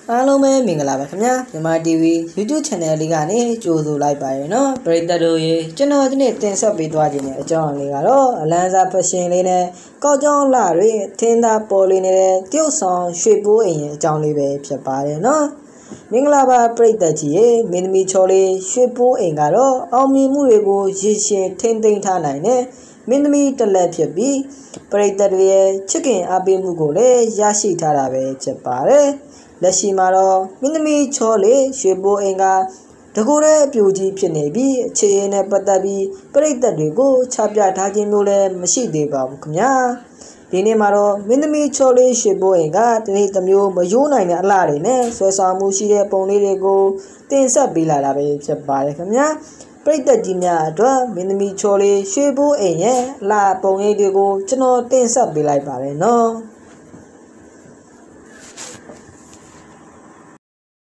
အားလုံးပဲမင်္ဂလာပါခင်ဗျာမြန်မာ TV YouTube Channel လေးကနေကြိုဆိုလိုက်ပါရနော်ပရိသတ်တို့ရေကျွန်တော်ဒီနေ့တင်ဆက်ပေးသွားခြင်းတဲ့အကြောင်းအလေးကတော့အလန်းစားဖက်ရှင်လေးနဲ့ကောက်ကြောင်းလှတွေထင်းသားပေါ်လေးနဲ့တရုတ်ဆောင်ရွှေပိုးအိမ်ရဲ့အကြောင်းလေးပဲဖြစ်ပါတယ်နော်မင်္ဂလာပါပရိသတ်ကြီးရေမင်းသမီးချော်လေးရွှေပိုးအိမ်ကတော့အောင်မြင်မှုတွေကိုရည်ရှင်ထိမ့်သိမ်းထားနိုင်တဲ့မင်းသမီးတစ်လက်ဖြစ်ပြီးပရိသတ်တွေရဲ့ချစ်ခင်အားပေးမှုကိုလည်းရရှိထားတာပဲဖြစ်ပါတယ်လက်ရှိမှာတော့မင်းသမီးချောလေးရွှေပိုးအိမ်ကတကူတဲ့အပြူကြီးဖြစ်နေပြီးအခြေအနေနဲ့ပတ်သက်ပြီးပရိသတ်တွေကိုချပြထားခြင်းမျိုးလည်းမရှိသေးပါဘူးခင်ဗျာဒီနေ့မှာတော့မင်းသမီးချောလေးရွှေပိုးအိမ်ကတနေ့တစ်မျိုးမယိုးနိုင်တဲ့အလှတွေနဲ့ဆွဲဆောင်မှုရှိတဲ့ပုံလေးတွေကိုတင်ဆက်ပေးလာတာပဲဖြစ်ပါတယ်ခင်ဗျာပရိသတ်ကြီးများအတွက်မင်းသမီးချောလေးရွှေပိုးအိမ်ရဲ့အလှပုံရိပ်တွေကိုကျွန်တော်တင်ဆက်ပေးလိုက်ပါတယ်နော်